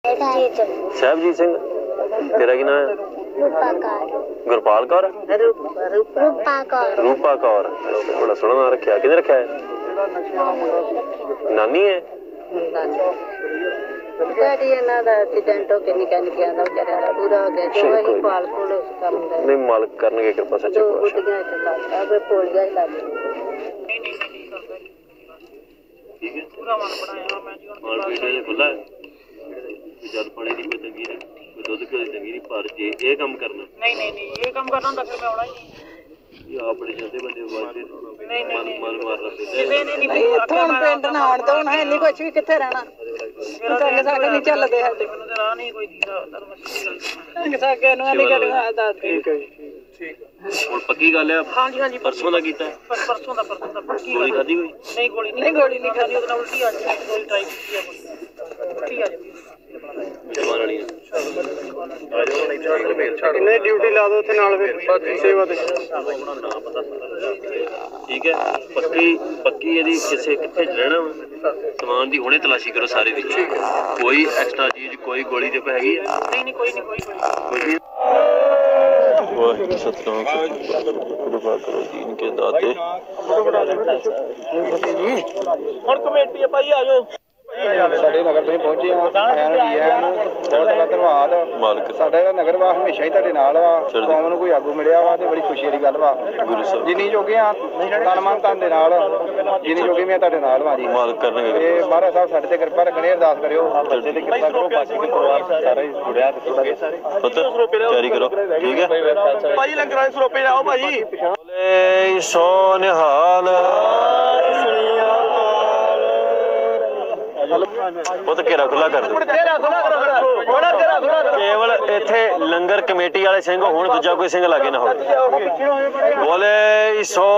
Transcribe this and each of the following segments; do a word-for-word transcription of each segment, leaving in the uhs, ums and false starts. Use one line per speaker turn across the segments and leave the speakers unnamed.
ਸਾਹਿਬਜੀਤ ਸਿੰਘ। तेरा की नाम है?
रूपा कौर।
गुरपाल कौर?
रूपा कौर।
रूपा कौर, बड़ा सोहना नाम रखा। किने रखा है? नानी है?
डैडी इन्हां दा एक्सीडेंट हो के निक्का निक्का दा बेचारा दा पूरा हो गया। जो वही पाल पोल उस करन दा
नहीं मालिक करनगे कृपा सच्चे
पातशाह। गुड्डियां च लाता वे पोलिया ही लाता।
ठीक है पूरा मन बनाया मैं जी। और वीडियो ये खुला है जल पानी की कोई तंगी नहीं, कोई दुध की तंगी नहीं, पर जे ये काम करना
नहीं नहीं नहीं ये काम करना ਹੁੰਦਾ ਫਿਰ ਮੈਂ ਆਉਣਾ ਹੀ ਨਹੀਂ।
ये अपने जल्दी बंदे वास्ते
नहीं नहीं
मन मन मारना पैंदा।
ਕਿਸੇ ਨੇ ਨਹੀਂ
ਇੱਥੋਂ ਪਿੰਡ ਨਾੜ ਤੋਂ ਹੈ ਨਹੀਂ ਕੁਛ ਵੀ ਕਿੱਥੇ ਰਹਿਣਾ। ਸਾਡੇ ਸਾਡੇ ਨਹੀਂ ਚੱਲਦੇ ਸਾਡੇ
ਮੈਨੂੰ ਤਾਂ ਰਾਹ ਨਹੀਂ ਕੋਈ ਦੀਦਾ ਤੁਹਾਨੂੰ ਮੈਂ ਸਿੱਧੀ ਗੱਲ ਦੱਸਾਂ।
ਸਾਡੇ ਨੂੰ ਨਹੀਂ ਗੱਡੀਆਂ ਦੱਸ ਦੇ।
ठीक है ठीक ਹੁਣ ਪੱਕੀ ਗੱਲ ਹੈ।
ਹਾਂਜੀ ਹਾਂਜੀ
ਪਰਸੋਂ ਦਾ ਕੀਤਾ
ਪਰ ਪਰਸੋਂ ਦਾ ਪਰਸੋਂ ਦਾ ਪੱਕੀ
ਗੋਲੀ ਖਾਦੀ ਕੋਈ?
ਨਹੀਂ ਗੋਲੀ
ਨਹੀਂ ਗੋਲੀ ਨਹੀਂ ਖਾਦੀ।
ਉਹਦੇ ਨਾਲ ਉਲਟੀ ਆ ਜਾਂਦੀ ਗੋਲੀ ਟਰਾਈ ਕੀਤੀ ਆ ਗੋਲੀ ਉਲਟੀ ਆ ਜਾਂਦੀ
ਜਵਾਨ ਵਾਲੀ
ਇਹਨੇ ਡਿਊਟੀ ਲਾ ਦੋ ਉੱਥੇ ਨਾਲ ਫਿਰ ਸੇਵਾ ਤੇ।
ठीक है पक्की पक्की यदि किसे किथे रहना सामान दी हुणे तलाशी करो सारे दी। कोई एक्स्ट्रा चीज कोई गोली ते हैगी है?
नहीं नहीं कोई नहीं कोई
कोई वाहिगुरु सतनाम कृपा करो जी इनके दाते।
ਹੁਣ ਕਮੇਟੀ ਆ ਭਾਈ ਆ ਜਾਓ।
ਸਾਡੇ ਨਗਰ ਤੁਸੀਂ ਪਹੁੰਚੇ ਆ ਆਇਆਂ ਨੂੰ ਜੀ ਆਇਆਂ ਨੂੰ ਬਹੁਤ ਬਹੁਤ ਧੰਨਵਾਦ।
ਮਾਲਕ
ਸਾਡਾ ਜਿਹੜਾ ਨਗਰ ਵਾ ਹਮੇਸ਼ਾ ਹੀ ਤੁਹਾਡੇ ਨਾਲ ਵਾ। ਕੌਮ ਨੂੰ ਕੋਈ ਆਗੂ ਮਿਲਿਆ ਵਾ ਤੇ ਬੜੀ ਖੁਸ਼ੀ ਦੀ ਗੱਲ ਵਾ।
ਗੁਰੂ ਸਾਹਿਬ
ਜਿੰਨੀ ਜੋਗੇ ਆ ਤਨ ਮਨ ਧਨ ਦੇ ਨਾਲ ਜਿੰਨੀ ਜੋਗੇ ਮੈਂ ਤੁਹਾਡੇ ਨਾਲ ਵਾ ਜੀ।
ਮਾਲਕ ਕਰਨਗੇ
ਤੇ ਮਹਾਰਾਜ ਸਾਹਿਬ ਸਾਡੇ ਤੇ ਕਿਰਪਾ ਰੱਖਣੀ ਅਰਦਾਸ ਕਰਿਓ ਬੱਚੇ ਤੇ ਕਿਰਪਾ ਕਰੋ ਬਾਕੀ ਦੇ ਪਰਿਵਾਰ ਸਾਰਾ ਹੀ ਜੁੜਿਆ ਤੇ ਥੋੜਾ ਜਿਹਾ
ਪੁੱਤ ਤਿਆਰੀ ਕਰੋ ਠੀਕ ਹੈ
ਭਾਈ ਲੰਗਰਾਂ ਦੇ ਸਰੋਪੇ ਜਾਓ ਭਾਈ।
ਬੋਲੇ ਸੋ ਨਿਹਾਲ बहुत घेरा खुला कर दो। केवल इत्थे लंगर कमेटी वाले सिंह होण दूजा कोई सिंह लागे ना हो। बोले सो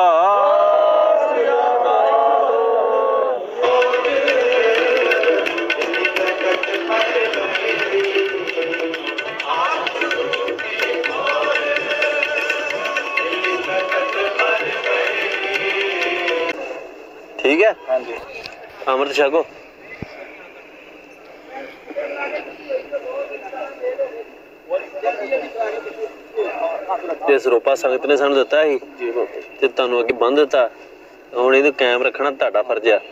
ठीक है। हाँ जी अमृत छको। ਸਰੋਪਾ ਸੰਗਤ ਨੇ ਸਾਨੂੰ ਦਿੱਤਾ ਸੀ ਤੇ ਤੁਹਾਨੂੰ ਅੱਗੇ ਬੰਨ ਦਿੱਤਾ। ਹੁਣ ਇਹਨੂੰ ਕਾਇਮ ਰੱਖਣਾ ਤੁਹਾਡਾ ਫਰਜ਼ ਆ।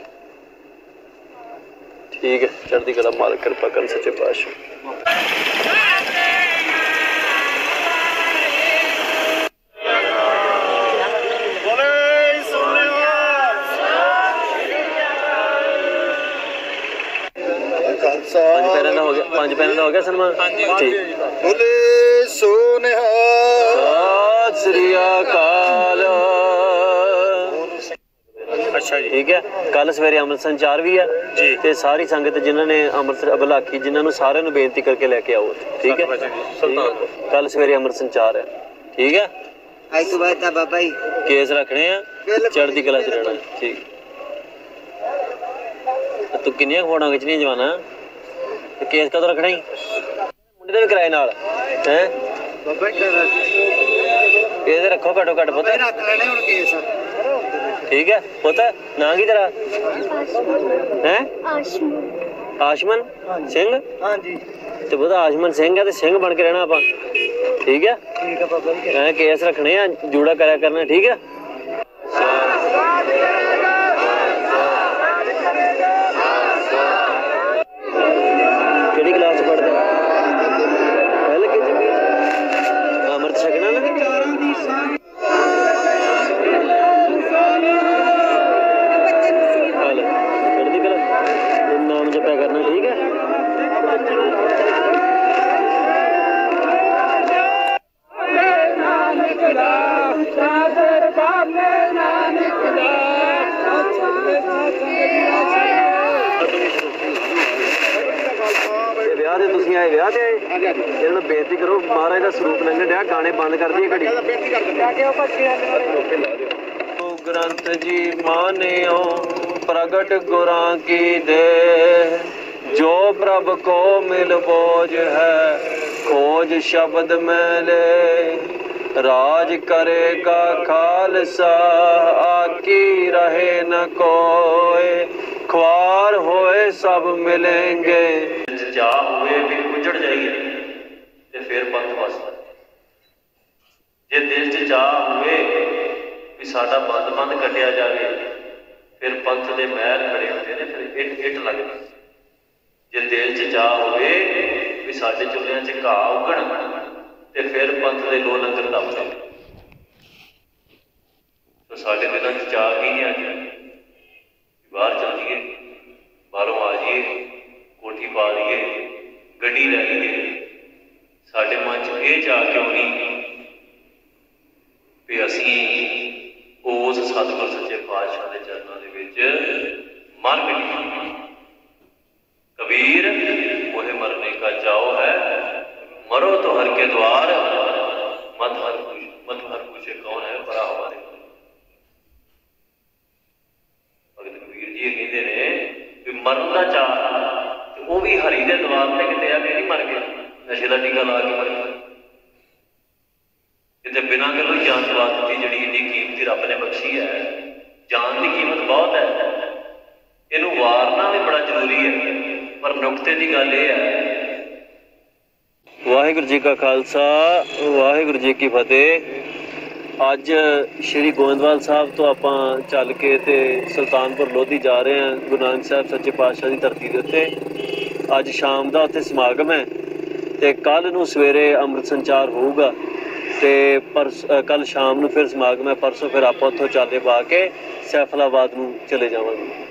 ਠੀਕ ਹੈ ਚੜ੍ਹਦੀ ਕਲਾ ਮਾਲਕ ਕਿਰਪਾ ਕਰਨ ਸੱਚੇ ਪਾਤਸ਼ਾਹ। ਪੰਜ ਪੈਰਾਂ ਦਾ ਹੋ ਗਿਆ ਪੰਜ ਪੈਰਾਂ ਦਾ ਹੋ ਗਿਆ ਸਨਮਾਨ। ਠੀਕ
ਬੋਲੇ ਸੋ ਨਿਹਾਲ
ਸਤਿ ਸ੍ਰੀ ਅਕਾਲ।
ਅੱਛਾ ਜੀ
ਠੀਕ ਹੈ ਕੱਲ ਸਵੇਰੇ ਅੰਮ੍ਰਿਤ ਸੰਚਾਰ ਵੀ ਹੈ ਤੇ ਸਾਰੀ ਸੰਗਤ ਜਿਨ੍ਹਾਂ ਨੇ ਅੰਮ੍ਰਿਤ ਅਬਲਾਖੀ ਜਿਨ੍ਹਾਂ ਨੂੰ ਸਾਰਿਆਂ ਨੂੰ ਬੇਨਤੀ ਕਰਕੇ ਲੈ ਕੇ ਆਓ। ਠੀਕ ਹੈ ਕੱਲ ਸਵੇਰੇ ਅੰਮ੍ਰਿਤ ਸੰਚਾਰ ਹੈ। ਠੀਕ ਹੈ
ਅੱਜ ਤੋਂ ਬਾਅਦ ਤਾਂ ਬਾਬਾ ਜੀ
ਕੇਸ ਰੱਖਣੇ ਆ ਚੜ੍ਹਦੀ ਕਲਾ ਚ ਰਹਿਣਾ। ਠੀਕ ਤੂੰ ਕਿੰਨੀਆਂ ਫੋਟੋਆਂ ਖਿੱਚਣੀਆਂ ਜਵਾਨਾ ਤੇ ਕੇਸ ਕਦੋਂ ਰੱਖਣਾ ਹੀ ਮੁੰਡੇ ਦੇ ਵੀ ਕਿਰਾਏ ਨਾਲ ਹੈ
ਬਾਬਾ ਜੀ
ਇਹਦੇ ਰੱਖੋ ਘੱਟੋ ਘੱਟ ਪੁੱਤ
ਰੱਖ ਲੈਣੇ ਹੁਣ ਕੇਸ।
ਠੀਕ ਹੈ ਪੁੱਤ ਨਾਂ ਕੀ ਤੇਰਾ ਹੈ?
आशमन।
ਆਸ਼ਮਨ ਸਿੰਘ।
ਹਾਂਜੀ
ਤੇ ਪੁੱਤ ਆਸ਼ਮਨ ਸਿੰਘ ਹੈ ਤੇ ਸਿੰਘ ਬਣ ਕੇ ਰਹਿਣਾ ਆਪਾਂ। ਠੀਕ ਹੈ
ਠੀਕ ਹੈ ਬਾਬਾ ਜੀ।
ਮੈਂ ਕੇਸ ਰੱਖਣੇ ਆ ਜੂੜਾ ਕਰਿਆ ਕਰਨਾ। ਠੀਕ ਹੈ ਕਿਹੜੀ ਕਲਾਸ ਚ ਪੜ੍ਹਦੇ? ਪਹਿਲੇ ਕਿ ਜੀ ਅੰਮ੍ਰਿਤ ਛਕਣਾ ਨਾ ਹਾਲ ਚੜ੍ਹਦੀ ਕਲਾ ਨਾਮ ਜਪਿਆ ਕਰਨਾ। ਠੀਕ ਹੈ ਵਿਆਹ ਤੇ ਤੁਸੀਂ ਆਏ ਵਿਆਹ ਤੇ ਆਏ ਇਹਨਾਂ ਨੂੰ ਬੇਨਤੀ ਕਰੋ ਮਹਾਰਾਜ ਦਾ ਸਰੂਪ ਲੰਘਣ ਡਿਆ ਗਾਣੇ ਬੰਦ ਕਰ ਦਈਏ ਘੜੀ। ਗ੍ਰੰਥ ਜੀ ਮਾਨਿਓ ਪ੍ਰਗਟ ਗੁਰਾਂ ਕੀ ਦੇ ਜੋ ਪ੍ਰਭ ਕੋ ਮਿਲ ਬੋਝ ਹੈ ਖੋਜ ਸ਼ਬਦ ਮੈਲੇ ਰਾਜ ਕਰੇਗਾ ਖਾਲਸਾ ਆਕੀ ਰਹੇ ਨ ਕੋਏ ख्वार होए सब मिलेंगे। जा हुए भी उजड़ जाइए ते फिर पंथ वसदा। जे दिल च चाह हुए भी साडा बंद बंद कटिया जाए फिर पंथ दे महल खड़े होंदे ने, फिर इट इट लगदी। जे दिल च चाह हुए भी साडे चुल्हियां च घाह उगण ते फिर पंथ दे लो लंगर दबदे। तो साडे दिलों च चाह ही नहीं आ गया बाहर चल जाइए, बाहरों आ जाइए, कोठी पा लीए, गड्डी लै लीए। साडे मन च ये चाह क्यों नहीं भी असी उस सतगुर सच्चे पातशाह के चरणों के विच मर मिलीए। कबीर मोहे मरने का चाओ है, मरो तो हर के द्वार, मत हर मत हर पूछे कौन है परा हमारे। भगत कबीर जी कहते ने भी मरन का चाह तो वह भी हरी के द्वार से कितने आके नहीं मर गया, नशे का टीका ला के मर गया। कितने बिना गलों जान दवा दी जी इन्नी कीमती रब ने बख्शी है। जान की कीमत बहुत है, इनू वारना भी बड़ा जरूरी है। पर नुकते की गल यह है, वाहिगुरू जी का खालसा वाहिगुरू जी की फतेह। अज श्री गोविंदवाल साहब तो आप चल के ते सुल्तानपुर लोधी जा रहे हैं गुरु नानक साहब सच्चे पातशाह की धरती के उत्ते। अज शाम का उत्थे समागम है ते कल नूं सवेरे अमृत संचार होऊगा ते परस कल शाम नूं फिर समागम है। परसों फिर आप उत्थों चाले पा के सैफलाबाद नूं चले जावांगे।